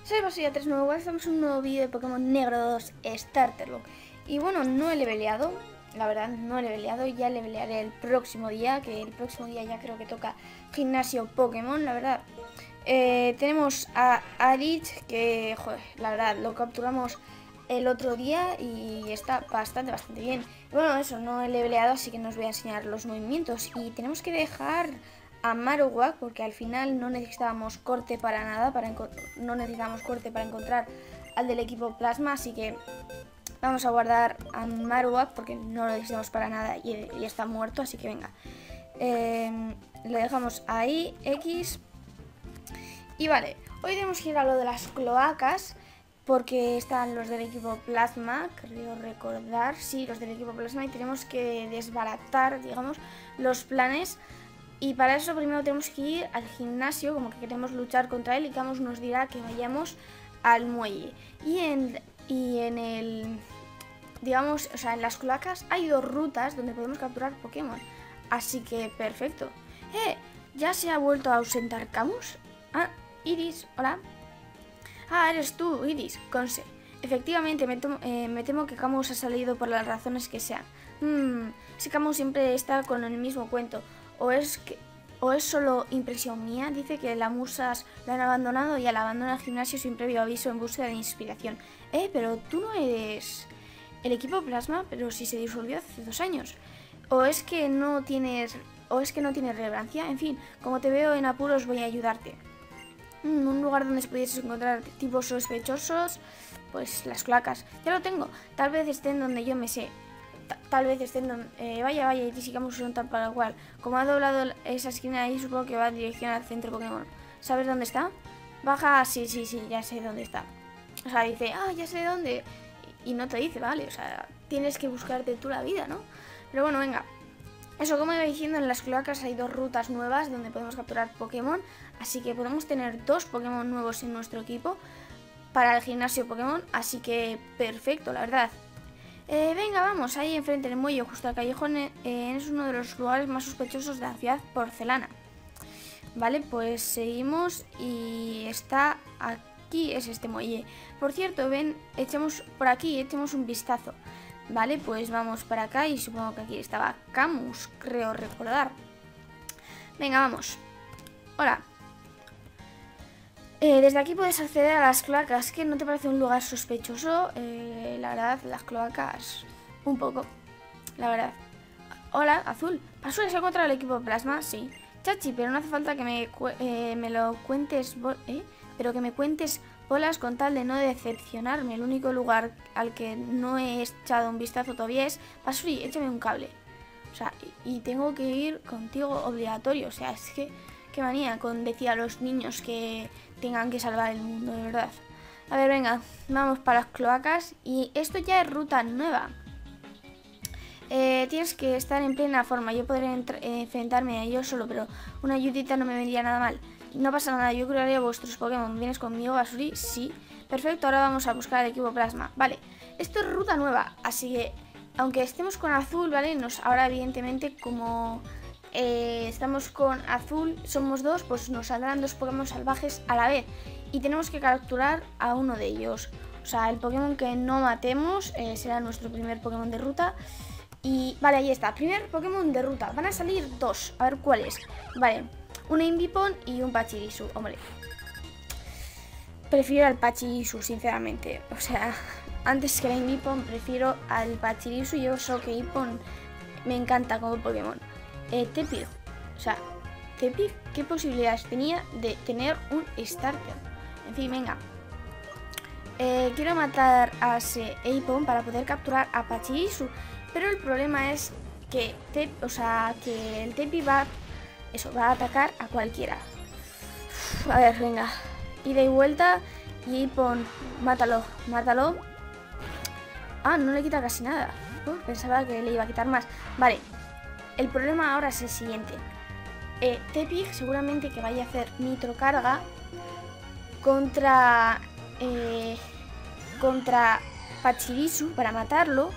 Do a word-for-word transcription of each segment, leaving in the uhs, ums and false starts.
Soy Basilla tres nueve, estamos en un nuevo vídeo de Pokémon Negro dos Starterbox. Y bueno, no he leveleado, la verdad, no he leveleado, ya levelearé el próximo día, que el próximo día ya creo que toca gimnasio Pokémon, la verdad. Eh, tenemos a Aritz, que, joder, la verdad, lo capturamos el otro día y está bastante, bastante bien. Bueno, eso, no he leveleado, así que no os voy a enseñar los movimientos. Y tenemos que dejar a Marowak, porque al final no necesitábamos corte para nada, para no necesitamos corte para encontrar al del equipo Plasma, así que vamos a guardar a Marowak porque no lo necesitamos para nada y, y está muerto, así que venga. Eh, le dejamos ahí, X. Y vale, hoy tenemos que ir a lo de las cloacas, porque están los del equipo Plasma, creo recordar, sí, los del equipo Plasma, y tenemos que desbaratar, digamos, los planes. Y para eso primero tenemos que ir al gimnasio, como que queremos luchar contra él, y Camus nos dirá que vayamos al muelle. Y en, y en el, digamos, o sea, en las cloacas hay dos rutas donde podemos capturar Pokémon. Así que perfecto. ¡Eh! ¿Ya se ha vuelto a ausentar Camus? Ah, Iris, hola. Ah, eres tú, Iris, Conse. Efectivamente, me, tomo, eh, me temo que Camus ha salido por las razones que sean. Mmm, si Camus siempre está con el mismo cuento. O es que o es solo impresión mía. Dice que las musas lo han abandonado y al abandonar el gimnasio sin previo aviso en búsqueda de inspiración. Eh, pero tú no eres el equipo Plasma, pero si se disolvió hace dos años. O es que no tienes o es que no tienes relevancia. En fin, como te veo en apuros voy a ayudarte. Mm, un lugar donde se pudieses encontrar tipos sospechosos, pues las cloacas. Ya lo tengo. Tal vez estén donde yo me sé. Tal vez estén donde... Eh, vaya, vaya, y sigamos un tal para cual. Como ha doblado esa esquina ahí, supongo que va en dirección al centro Pokémon. ¿Sabes dónde está? Baja, sí, sí, sí, ya sé dónde está. O sea, dice, ah, ya sé dónde. Y no te dice, vale, o sea, tienes que buscarte tú la vida, ¿no? Pero bueno, venga. Eso, como iba diciendo, en las cloacas hay dos rutas nuevas donde podemos capturar Pokémon. Así que podemos tener dos Pokémon nuevos en nuestro equipo para el gimnasio Pokémon. Así que perfecto, la verdad. Eh, venga, vamos, ahí enfrente del muelle, justo al callejón, eh, es uno de los lugares más sospechosos de la ciudad porcelana. Vale, pues seguimos y está aquí, es este muelle. Por cierto, ven, echemos por aquí, echemos un vistazo. Vale, pues vamos para acá y supongo que aquí estaba Camus, creo recordar. Venga, vamos. Hola. Eh, desde aquí puedes acceder a las cloacas. ¿Que no te parece un lugar sospechoso? Eh, la verdad, las cloacas... Un poco, la verdad. Hola, Azul. ¿Pasura se encuentra el equipo Plasma? Sí. Chachi, pero no hace falta que me, eh, me lo cuentes... ¿eh? Pero que me cuentes bolas con tal de no decepcionarme. El único lugar al que no he echado un vistazo todavía es... Pasuri, échame un cable. O sea, y, y tengo que ir contigo obligatorio. O sea, es que... Qué manía con decir a los niños que tengan que salvar el mundo, de verdad. A ver, venga, vamos para las cloacas. Y esto ya es ruta nueva. Eh, tienes que estar en plena forma. Yo podré eh, enfrentarme a ellos solo, pero una ayudita no me vendría nada mal. No pasa nada, yo curaré a vuestros Pokémon. ¿Vienes conmigo, Basuri? Sí. Perfecto, ahora vamos a buscar al equipo Plasma. Vale, esto es ruta nueva, así que aunque estemos con Azul, ¿vale? Nos, ahora evidentemente como... Eh, estamos con Azul, somos dos, pues nos saldrán dos Pokémon salvajes a la vez y tenemos que capturar a uno de ellos. O sea, el Pokémon que no matemos eh, será nuestro primer Pokémon de ruta. Y vale, ahí está, primer Pokémon de ruta. Van a salir dos, a ver cuáles. Vale, un Invipon y un Pachirisu. Hombre, prefiero al Pachirisu, sinceramente. O sea, antes que la Invipon prefiero al Pachirisu. Yo sé que Invipon me encanta como Pokémon. Eh, Tepig, o sea, Tepig, ¿qué posibilidades tenía de tener un starter? En fin, venga. Eh, quiero matar a ese Aipon para poder capturar a Pachirisu, pero el problema es que, te, o sea, que el Tepig va, eso, va a atacar a cualquiera. Uf, a ver, venga, ida y vuelta y Aipon, mátalo, mátalo. Ah, no le quita casi nada. Uh, pensaba que le iba a quitar más. Vale. El problema ahora es el siguiente. Eh, Tepig seguramente que vaya a hacer nitrocarga contra eh, contra Pachirisu para matarlo.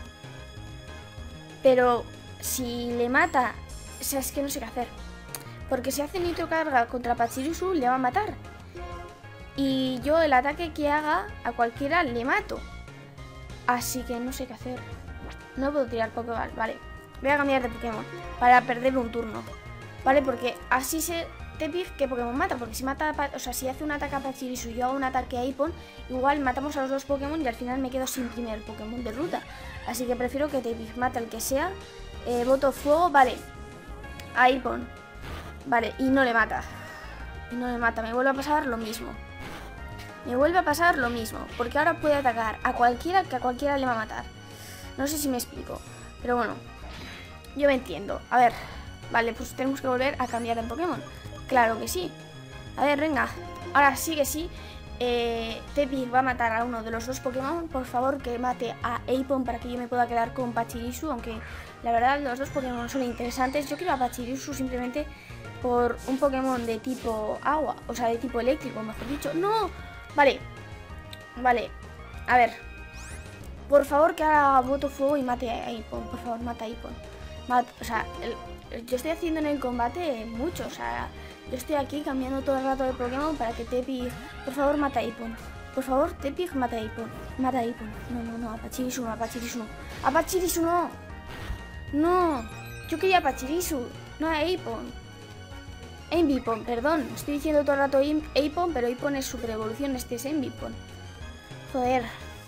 Pero si le mata, o sea, es que no sé qué hacer. Porque si hace nitrocarga contra Pachirisu le va a matar. Y yo el ataque que haga a cualquiera le mato. Así que no sé qué hacer. No puedo tirar Pokéball, vale. Voy a cambiar de Pokémon para perder un turno. Vale, porque así sé Tepig qué Pokémon mata. Porque si mata, o sea, si hace un ataque a Pachirisu y yo hago un ataque a Hippon, igual matamos a los dos Pokémon y al final me quedo sin primer Pokémon de ruta. Así que prefiero que Tepig mate al que sea. Eh, voto fuego, vale. A Hippon. Vale, y no le mata. Y no le mata, me vuelve a pasar lo mismo. Me vuelve a pasar lo mismo. Porque ahora puede atacar a cualquiera que a cualquiera le va a matar. No sé si me explico. Pero bueno, yo me entiendo. A ver, vale, pues tenemos que volver a cambiar de Pokémon. Claro que sí. A ver, venga. Ahora sí que sí. Eh, Tepig va a matar a uno de los dos Pokémon. Por favor, que mate a Hippon para que yo me pueda quedar con Pachirisu. Aunque la verdad los dos Pokémon son interesantes. Yo quiero a Pachirisu simplemente por un Pokémon de tipo agua. O sea, de tipo eléctrico, mejor dicho. ¡No! Vale. Vale. A ver. Por favor, que ahora voto fuego y mate a Hippon. Por favor, mata a Hippon. Mat o sea, el, el, yo estoy haciendo en el combate mucho. O sea, yo estoy aquí cambiando todo el rato de Pokémon para que Tepig... Por favor, mata a Hippon. Por favor, Tepig, mata a Hippon. Mata a Hippon. No, no, no. A Pachirisu no, a Pachirisu no. A Pachirisu no. No. Yo quería a Pachirisu, no a Hippon. Envipon, perdón. Estoy diciendo todo el rato Hippon, pero Hippon es super evolución. Este es Envipon. Joder.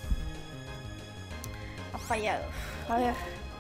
Ha fallado. A ver.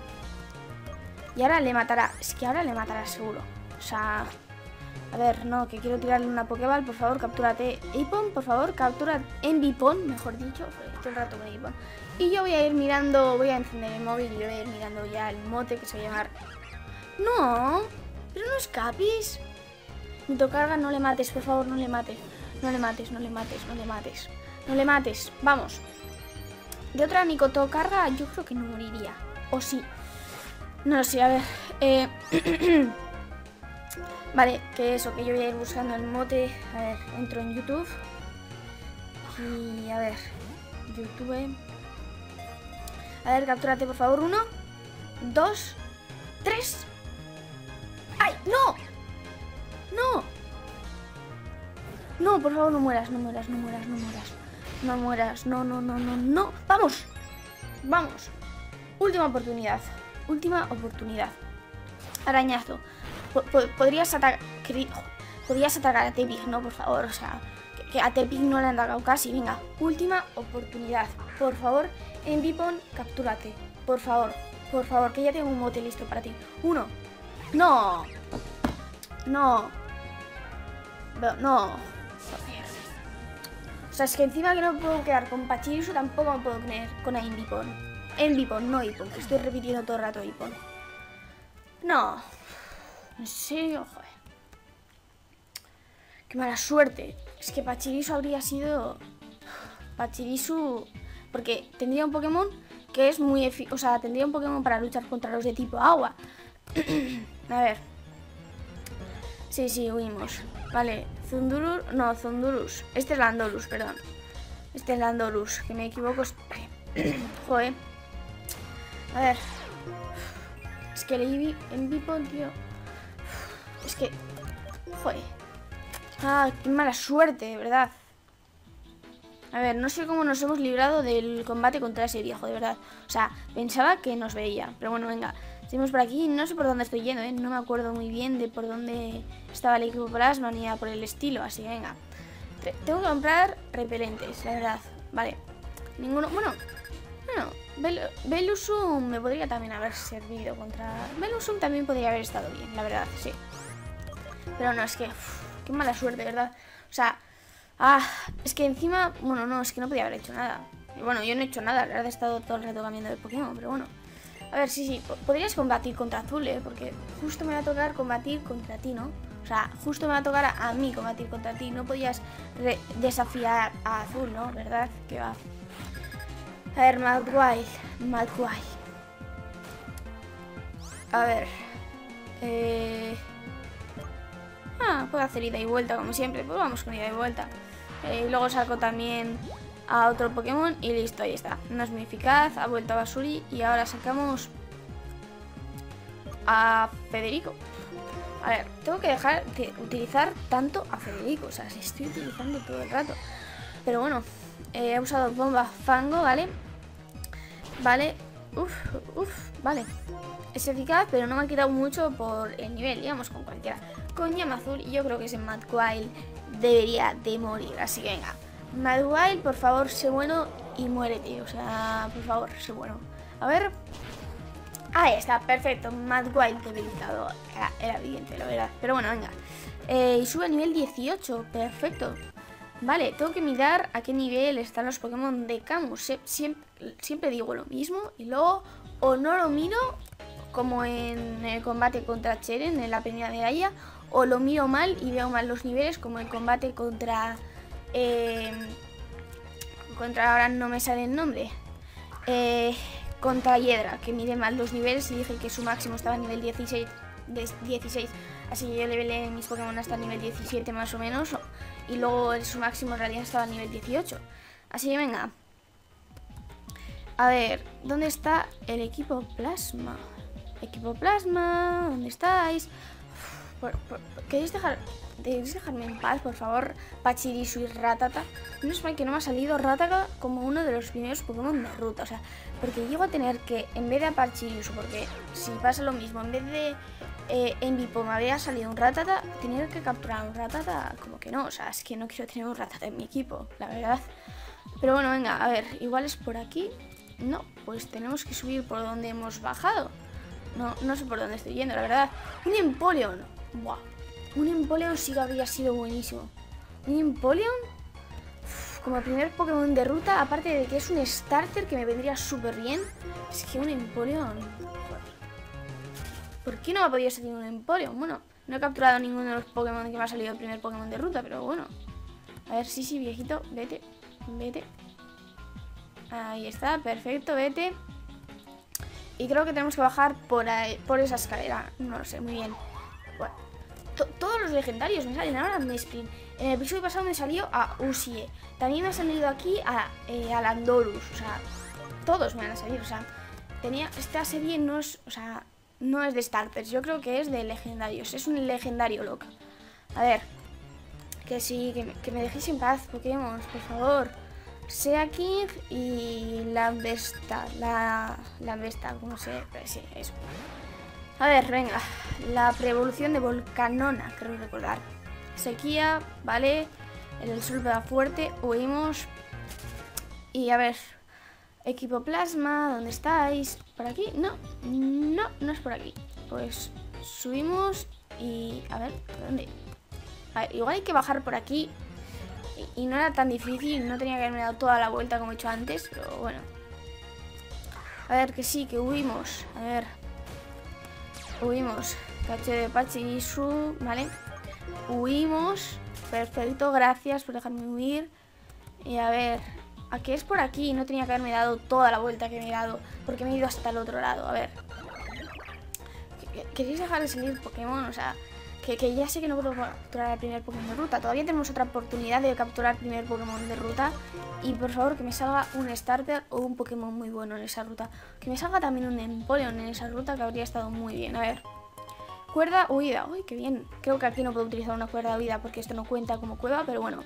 Y ahora le matará. Es que ahora le matará seguro. O sea... A ver, no, que quiero tirarle una Pokéball. Por favor, captúrate Hippon. Por favor, captura Envipon, mejor dicho. Todo el rato con Hippon. Y yo voy a ir mirando... Voy a encender el móvil y voy a ir mirando ya el mote que se va a llamar... No. Pero no escapes. Mitocarga, no le mates, por favor, no le mates. No le mates, no le mates, no le mates. No le mates, vamos. De otra Mitocarga yo creo que no moriría. O sí. No lo sé, a ver. Eh... vale, que eso, que yo voy a ir buscando el mote. A ver, entro en YouTube. Y a ver, YouTube. A ver, captúrate por favor. Uno, dos, tres. ¡Ay, no! ¡No! No, por favor, no mueras, no mueras, no mueras, no mueras. No mueras, no, no, no, no, no. ¡Vamos! ¡Vamos! Última oportunidad. Última oportunidad. Arañazo. Podrías atacar... Podrías atacar a Tepig, ¿no? Por favor, o sea... Que, que a Tepig no le han atacado casi. Venga, última oportunidad. Por favor, Envipon, captúrate. Por favor, por favor, que ya tengo un mote listo para ti. Uno. ¡No! No. No, no. Joder. O sea, es que encima que no puedo quedar con Pachirisu, tampoco me puedo quedar con Envipon. Envipon, no Hippon, que estoy repitiendo todo el rato Hippon. No. En serio, joder. Qué mala suerte. Es que Pachirisu habría sido... Pachirisu... Porque tendría un Pokémon que es muy eficaz. O sea, tendría un Pokémon para luchar contra los de tipo agua. A ver. Sí, sí, huimos. Vale, Zundurus... No, Zundurus. Este es Landorus, perdón. Este es Landorus, que me equivoco. Joder. A ver. Es que el Envipon, tío. Es que... Joder. Ah, qué mala suerte, de verdad. A ver, no sé cómo nos hemos librado del combate contra ese viejo, de verdad. O sea, pensaba que nos veía. Pero bueno, venga. Seguimos por aquí. No sé por dónde estoy yendo, ¿eh? No me acuerdo muy bien de por dónde estaba el equipo plasma ni nada por el estilo. Así que venga. Tengo que comprar repelentes, la verdad. Vale. Ninguno... Bueno... Bueno, Bel Belusum me podría también haber servido contra... Belusum también podría haber estado bien, la verdad, sí. Pero no, es que... Uf, qué mala suerte, ¿verdad? O sea... Ah, es que encima... Bueno, no, es que no podía haber hecho nada. Y bueno, yo no he hecho nada, la verdad he estado todo el rato cambiando de Pokémon, pero bueno. A ver, sí, sí, podrías combatir contra Azul, ¿eh? Porque justo me va a tocar combatir contra ti, ¿no? O sea, justo me va a tocar a, a mí combatir contra ti. No podías desafiar a Azul, ¿no? ¿Verdad? Que va... A ver, Mudguile, Mudguile. A ver. Eh... Ah, puedo hacer ida y vuelta como siempre. Pues vamos con ida y vuelta. Eh, luego saco también a otro Pokémon y listo, ahí está. No es muy eficaz, ha vuelto a Basuri y ahora sacamos a Federico. A ver, tengo que dejar de utilizar tanto a Federico. O sea, si estoy utilizando todo el rato. Pero bueno, eh, he usado bomba fango, ¿vale? Vale. Uf, uf, vale. Es eficaz, pero no me ha quitado mucho por el nivel, digamos, con cualquiera. Con llama azul, y yo creo que ese Mudguile debería de morir. Así que venga, Mudguile, por favor, sé bueno y muérete. O sea, por favor, sé bueno. A ver. Ahí está, perfecto. Mudguile debilitado. Era, era evidente, la verdad. Pero bueno, venga. Eh, y sube al nivel dieciocho, perfecto. Vale, tengo que mirar a qué nivel están los Pokémon de Camus. Siempre, siempre digo lo mismo y luego o no lo miro, como en el combate contra Cheren en la peña de Aya, o lo miro mal y veo mal los niveles, como el combate contra... Eh, contra ahora no me sale el nombre. Eh, contra Hiedra, que mide mal los niveles y dije que su máximo estaba a nivel dieciséis. dieciséis. Así que yo levelé mis Pokémon hasta el nivel diecisiete más o menos. Y luego su máximo en realidad estaba a nivel dieciocho. Así que venga. A ver, ¿dónde está el equipo Plasma? Equipo Plasma, ¿dónde estáis? Por, por, ¿Queréis dejar, ¿Queréis dejarme en paz, por favor? Pachirisu y Rattata. No es mal que no me ha salido Rattata como uno de los primeros Pokémon de ruta. O sea, porque llego a tener que, en vez de a Pachirisu, porque si pasa lo mismo, en vez de eh, en Vipo me había salido un Rattata, tener que capturar un Rattata, como que no. O sea, es que no quiero tener un Rattata en mi equipo, la verdad. Pero bueno, venga, a ver, igual es por aquí. No, pues tenemos que subir por donde hemos bajado. No, no sé por dónde estoy yendo, la verdad. Un Empoleon. Buah. Un Empoleon sí que habría sido buenísimo. Un Empoleon uf, como primer Pokémon de ruta, aparte de que es un starter que me vendría súper bien. Es que un Empoleon... ¿Por qué no me ha podido salir un Empoleon? Bueno, no he capturado ninguno de los Pokémon que me ha salido el primer Pokémon de ruta, pero bueno. A ver, sí, sí, viejito, vete, vete. Ahí está, perfecto, vete. Y creo que tenemos que bajar por, ahí, por esa escalera. No lo sé, muy bien. Bueno, to todos los legendarios me salen ahora a Mesprin. En el episodio pasado me salió a Usie. También me ha salido aquí a, eh, a Landorus. O sea, todos me van a salir. O sea, tenía, esta serie no es, o sea, no es de starters. Yo creo que es de legendarios. Es un legendario loca. A ver. Que sí, que me, que me dejéis en paz, Pokémon, por favor. Sea King y Lambesta, la Lambesta, como se... Sí, eso. A ver, venga. La pre-evolución de Volcanona, creo recordar. Sequía, vale. El sol pega fuerte, huimos. Y a ver, equipo Plasma, ¿dónde estáis? ¿Por aquí? No, no, no es por aquí. Pues subimos y... A ver, ¿por dónde? A ver, igual hay que bajar por aquí. Y no era tan difícil, no tenía que haberme dado toda la vuelta como he hecho antes, pero bueno. A ver, que sí, que huimos. A ver. Huimos. Caché de Pachirisu, ¿vale? Huimos. Perfecto, gracias por dejarme huir. Y a ver, ¿a qué es por aquí? No tenía que haberme dado toda la vuelta que me he dado, porque me he ido hasta el otro lado. A ver. ¿Queréis dejar de salir Pokémon? O sea... Que, que ya sé que no puedo capturar el primer Pokémon de ruta. Todavía tenemos otra oportunidad de capturar el primer Pokémon de ruta. Y por favor que me salga un starter o un Pokémon muy bueno en esa ruta. Que me salga también un Empoleon en esa ruta, que habría estado muy bien. A ver. Cuerda huida. Uy, qué bien. Creo que aquí no puedo utilizar una cuerda huida porque esto no cuenta como cueva, pero bueno.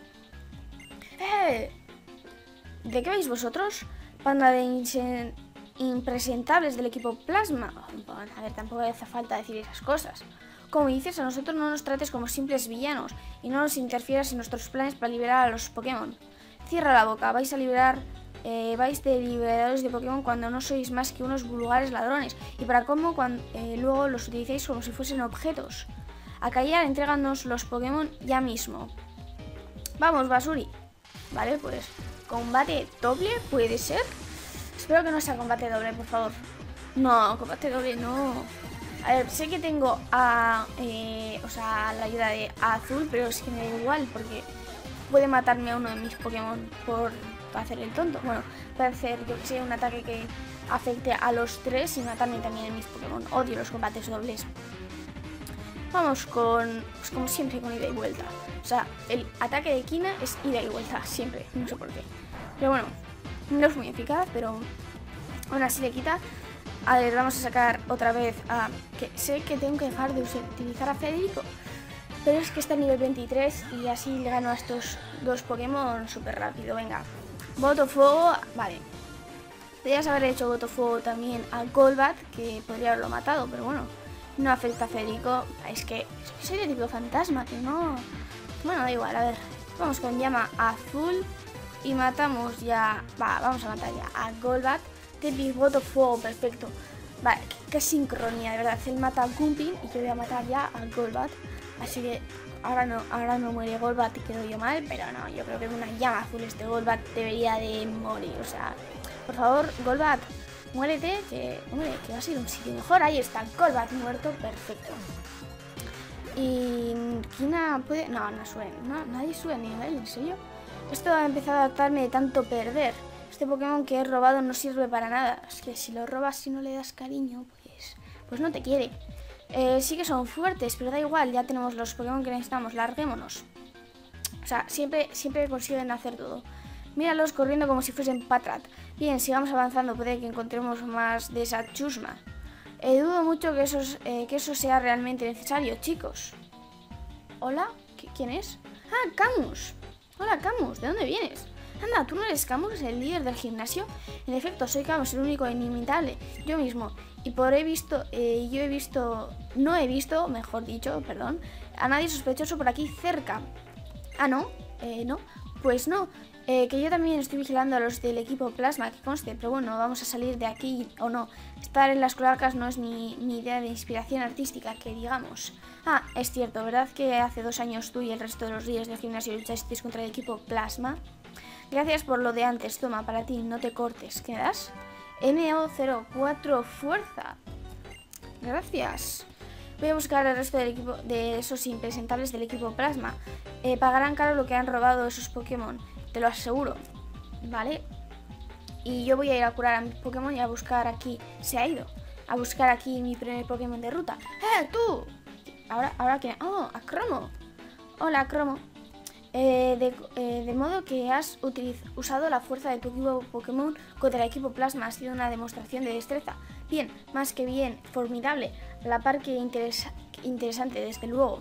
¡Eh! ¿De qué vais vosotros? Panda de impresentables del equipo Plasma. A ver, tampoco hace falta decir esas cosas. Como dices, a nosotros no nos trates como simples villanos y no nos interfieras en nuestros planes para liberar a los Pokémon. Cierra la boca, vais a liberar, eh, vais de liberadores de Pokémon cuando no sois más que unos vulgares ladrones y para cómo cuando, eh, luego los utilicéis como si fuesen objetos. A callar, entréganos los Pokémon ya mismo. Vamos, Basuri. Vale, pues combate doble, ¿puede ser? Espero que no sea combate doble, por favor. No, combate doble no. A ver, sé que tengo a, eh, o sea, la ayuda de Azul, pero es que me da igual porque puede matarme a uno de mis Pokémon por hacer el tonto. Bueno, puede hacer, yo que sé, un ataque que afecte a los tres y matarme también a mis Pokémon. Odio los combates dobles. Vamos con, pues como siempre, con ida y vuelta. O sea, el ataque de Kina es ida y vuelta, siempre, no sé por qué. Pero bueno, no es muy eficaz, pero aún así le quita. A ver, vamos a sacar otra vez a... que sé que tengo que dejar de utilizar a Federico, pero es que está a nivel veintitrés y así le gano a estos dos Pokémon súper rápido. Venga, Voto Fuego, vale. Podrías haber hecho Voto Fuego también a Golbat, que podría haberlo matado, pero bueno, no afecta a Federico. Es que soy de tipo fantasma, que no... Bueno, da igual, a ver. Vamos con Llama Azul y matamos ya... Va, vamos a matar ya a Golbat. Típico Voto Fuego, perfecto. Vale, qué, qué sincronía, de verdad. Él mata a Gumpin y yo voy a matar ya a Golbat. Así que ahora no, ahora no muere Golbat y quedo yo mal, pero no, yo creo que con una llama azul este Golbat debería de morir. O sea, por favor, Golbat, muérete, que, hombre, que va a ser un sitio mejor. Ahí está, Golbat muerto, perfecto. Y Kina puede... No, no sube, no, nadie sube a nivel, ¿en serio? Esto ha empezado a adaptarme de tanto perder. Este Pokémon que he robado no sirve para nada. Es que si lo robas y no le das cariño, pues, pues no te quiere. Eh, sí que son fuertes, pero da igual, ya tenemos los Pokémon que necesitamos, larguémonos. O sea, siempre, siempre consiguen hacer todo. Míralos corriendo como si fuesen Patrat. Bien, sigamos avanzando, puede que encontremos más de esa chusma. Eh, dudo mucho que eso, eh, que eso sea realmente necesario, chicos. ¿Hola? ¿Quién es? Ah, Camus. Hola, Camus, ¿de dónde vienes? Anda, ¿tú no eres Camus, el líder del gimnasio? En efecto, soy Camus, el único e inimitable, yo mismo. Y por he visto, eh, yo he visto, no he visto, mejor dicho, perdón, a nadie sospechoso por aquí cerca. Ah, ¿no? Eh, no, pues no. Eh, que yo también estoy vigilando a los del equipo Plasma, que conste, pero bueno, vamos a salir de aquí o no. Estar en las cloacas no es mi, mi idea de inspiración artística, que digamos. Ah, es cierto, ¿verdad que hace dos años tú y el resto de los días del gimnasio luchasteis contra el equipo Plasma? Gracias por lo de antes, toma, para ti, no te cortes. ¿Qué das? N O cero cuatro Fuerza. Gracias. Voy a buscar al resto del equipo, de esos impresentables del equipo Plasma. Eh, pagarán caro lo que han robado esos Pokémon, te lo aseguro. Vale. Y yo voy a ir a curar a mi Pokémon y a buscar aquí. Se ha ido. A buscar aquí mi primer Pokémon de ruta. ¡Eh, tú! Ahora, ahora que... ¡Oh, a Cromo! Hola, Cromo. Eh, de, eh, de modo que has usado la fuerza de tu equipo Pokémon contra el equipo Plasma. Ha sido una demostración de destreza. Bien, más que bien, formidable. A la par que interesa interesante, desde luego.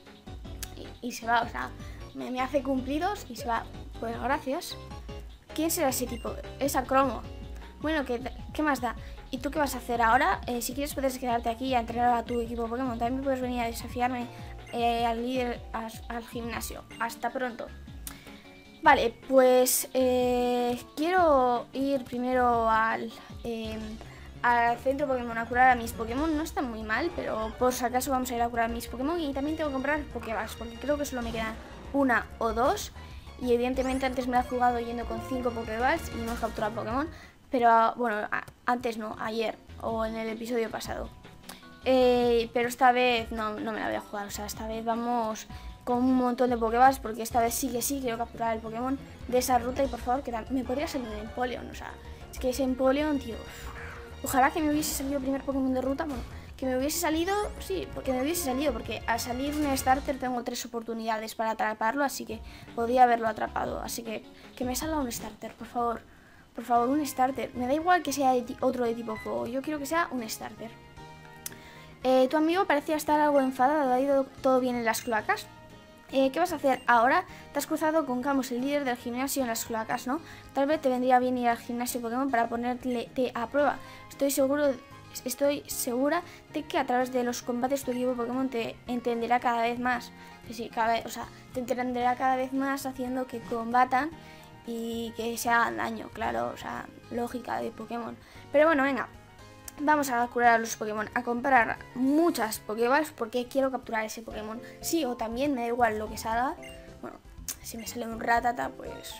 Y, y se va, o sea, me, me hace cumplidos y se va. Pues gracias. ¿Quién será ese tipo? Es a Cromo. Bueno, ¿qué, qué más da? ¿Y tú qué vas a hacer ahora? Eh, si quieres puedes quedarte aquí a entrenar a tu equipo Pokémon. También puedes venir a desafiarme eh, al líder a, al gimnasio. Hasta pronto. Vale, pues eh, quiero ir primero al, eh, al centro Pokémon a curar a mis Pokémon. No está muy mal, pero por si acaso vamos a ir a curar a mis Pokémon. Y también tengo que comprar Pokéballs, porque creo que solo me quedan una o dos. Y evidentemente antes me la he jugado yendo con cinco Pokéballs y no he capturado Pokémon. Pero bueno, a, antes no, ayer o en el episodio pasado. Eh, pero esta vez no, no me la voy a jugar, o sea, esta vez vamos con un montón de Pokéballs porque esta vez sí que sí quiero capturar el Pokémon de esa ruta y por favor que me podría salir un Empoleon, o sea, es que ese Empoleon, tío, ojalá que me hubiese salido el primer Pokémon de ruta, bueno, que me hubiese salido, sí, porque me hubiese salido, porque al salir un starter tengo tres oportunidades para atraparlo, así que podía haberlo atrapado, así que que me salga un starter, por favor, por favor, un starter, me da igual que sea de otro de tipo fuego, yo quiero que sea un starter. Eh, tu amigo parecía estar algo enfadado, ¿ha ido todo bien en las cloacas? Eh, ¿Qué vas a hacer ahora? Te has cruzado con Camus, el líder del gimnasio, en las cloacas, ¿no? Tal vez te vendría bien ir al gimnasio Pokémon para ponerte a prueba. Estoy seguro, estoy segura de que a través de los combates tu equipo Pokémon te entenderá cada vez más. Sí, sí, cada vez, o sea, te entenderá cada vez más haciendo que combatan y que se hagan daño, claro, o sea, lógica de Pokémon. Pero bueno, venga. Vamos a curar a los Pokémon, a comprar muchas Pokéballs porque quiero capturar ese Pokémon. Sí, o también me da igual lo que salga. Bueno, si me sale un Rattata, pues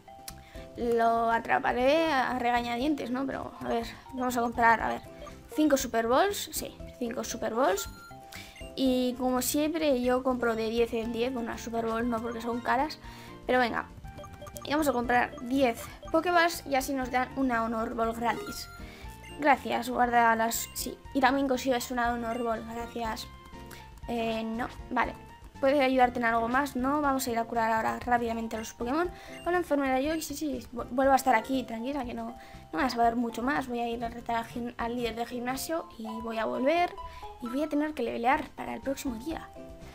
lo atraparé a regañadientes, ¿no? Pero, a ver, vamos a comprar, a ver, cinco Super Balls, sí, cinco Super Balls. Y como siempre, yo compro de diez en diez, bueno, las Super Balls no porque son caras. Pero venga, y vamos a comprar diez Pokéballs y así nos dan una Honor Ball gratis. Gracias, guarda las... Sí, y también consigues una Honor Ball, gracias. Eh, no, vale. ¿puede ayudarte en algo más? No, vamos a ir a curar ahora rápidamente a los Pokémon. Con la enfermera yo, sí, sí, vuelvo a estar aquí, tranquila, que no, no vas a saber mucho más. Voy a ir a retar al, al líder del gimnasio y voy a volver. Y voy a tener que levelear para el próximo día.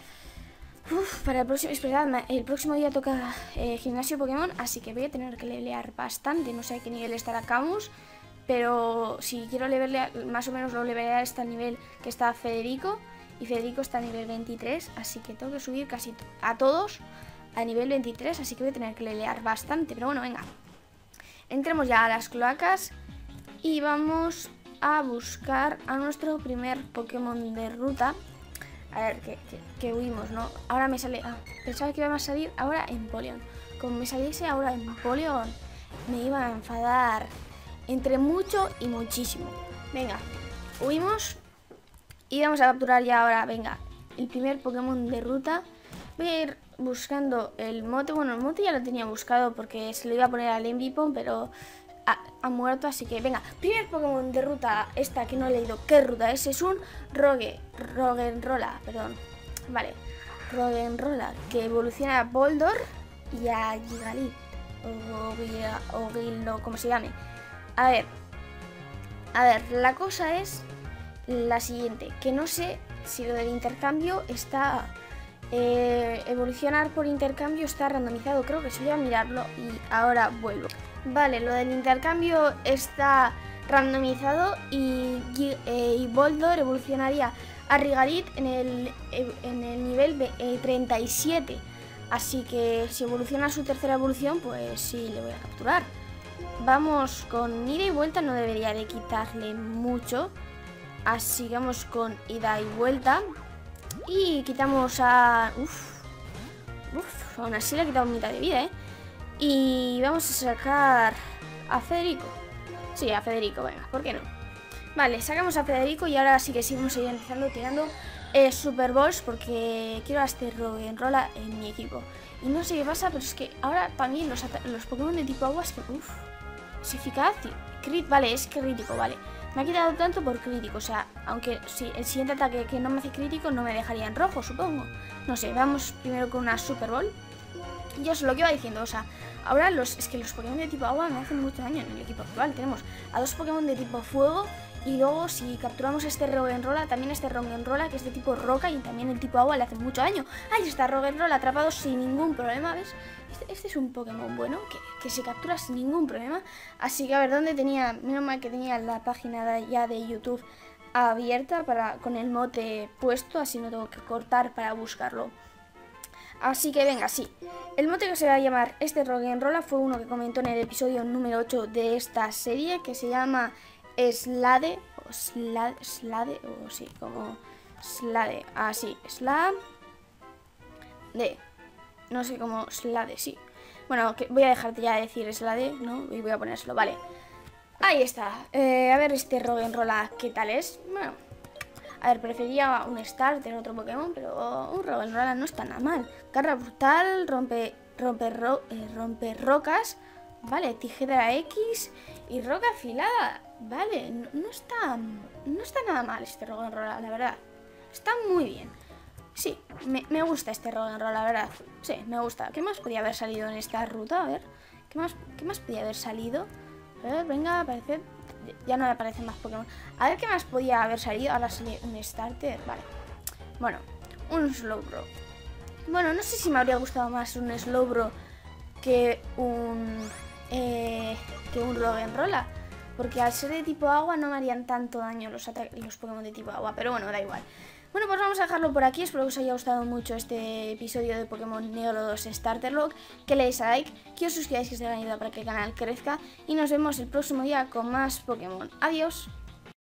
Uf, para el próximo, es verdad, el próximo día toca eh, gimnasio Pokémon, así que voy a tener que levelear bastante. No sé a qué nivel estará Camus, pero si quiero levelear, más o menos lo levelear hasta el nivel que está Federico. Y Federico está a nivel veintitrés, así que tengo que subir casi a todos a nivel veintitrés, así que voy a tener que levelear bastante. Pero bueno, venga, entremos ya a las cloacas y vamos a buscar a nuestro primer Pokémon de ruta. A ver, que, que, que huimos, ¿no? Ahora me sale... Ah, pensaba que iba a salir ahora Empoleon. Como me saliese ahora Empoleon, me iba a enfadar entre mucho y muchísimo. Venga, huimos y vamos a capturar ya ahora, venga, el primer Pokémon de ruta. Voy a ir buscando el mote. Bueno, el mote ya lo tenía buscado porque se lo iba a poner al Envipon, pero ha, ha muerto, así que venga. Primer Pokémon de ruta, esta que no he leído qué ruta es, es un Rogue, Roggenrola, perdón. Vale, Roggenrola, que evoluciona a Boldor y a Gigalit, o, o Gil, como se llame. A ver, a ver, la cosa es la siguiente, que no sé si lo del intercambio está... Eh, evolucionar por intercambio está randomizado, creo que sí, voy a mirarlo y ahora vuelvo. Vale, lo del intercambio está randomizado y, eh, y Boldor evolucionaría a Rigalit en el, en el nivel treinta y siete, así que si evoluciona su tercera evolución, pues sí, le voy a capturar. Vamos con ida y vuelta, no debería de quitarle mucho, así que vamos con ida y vuelta. Y quitamos a... Uf, uf, aún así le he quitado mitad de vida, ¿eh? Y vamos a sacar a Federico. Sí, a Federico, venga, ¿por qué no? Vale, sacamos a Federico y ahora sí que seguimos empezando tirando eh, Super Balls porque quiero a este Roggenrola en mi equipo. Y no sé qué pasa, pero es que ahora para mí los, los Pokémon de tipo agua es que... Uf, es eficaz, crit, vale, es crítico, vale. Me ha quitado tanto por crítico, o sea, aunque si el siguiente ataque que no me hace crítico no me dejaría en rojo, supongo. No sé, vamos primero con una Super Ball. Y eso es lo que iba diciendo, o sea, ahora los es que los Pokémon de tipo agua me hacen mucho daño en el equipo actual. Tenemos a dos Pokémon de tipo fuego y luego si capturamos este Roggenrola, también este Roggenrola que es de tipo roca y también el tipo agua le hace mucho daño. Ahí está Roggenrola atrapado sin ningún problema, ¿ves? Este, este es un Pokémon bueno que, que se captura sin ningún problema. Así que a ver, ¿dónde tenía? Menos mal que tenía la página de, ya de YouTube abierta para, con el mote puesto, así no tengo que cortar para buscarlo. Así que venga, sí. El mote que se va a llamar este Roggenrola fue uno que comentó en el episodio número ocho de esta serie, que se llama Slade, o Slade, Slade, o sí, como Slade, así, ah, Slade, no sé cómo, Slade, sí. Bueno, que voy a dejarte ya de decir Slade, ¿no? Y voy a ponérselo, vale. Ahí está. Eh, a ver este Roggenrola, ¿qué tal es? Bueno, a ver, prefería un starter, otro Pokémon, pero un Roggenrola no está nada mal. Garra brutal, rompe, rompe, ro, eh, rompe rocas, vale, tijera X y roca afilada. Vale, no, no está no está nada mal este Roggenrola, la verdad. Está muy bien. Sí, me, me gusta este Roggenrola, la verdad. Sí, me gusta. ¿Qué más podía haber salido en esta ruta? A ver, ¿qué más, qué más podía haber salido? A ver, venga, aparece... Ya no me aparecen más Pokémon. A ver qué más podía haber salido. Ahora sale un starter, vale. Bueno, un Slowbro. Bueno, no sé si me habría gustado más un Slowbro que un... Eh, que un Roggenrola. Porque al ser de tipo agua no me harían tanto daño los, los Pokémon de tipo agua. Pero bueno, da igual. Bueno, pues vamos a dejarlo por aquí. Espero que os haya gustado mucho este episodio de Pokémon Negro dos Starter Log. Que le deis a like, que os suscribáis, que os haga ayuda para que el canal crezca. Y nos vemos el próximo día con más Pokémon. Adiós.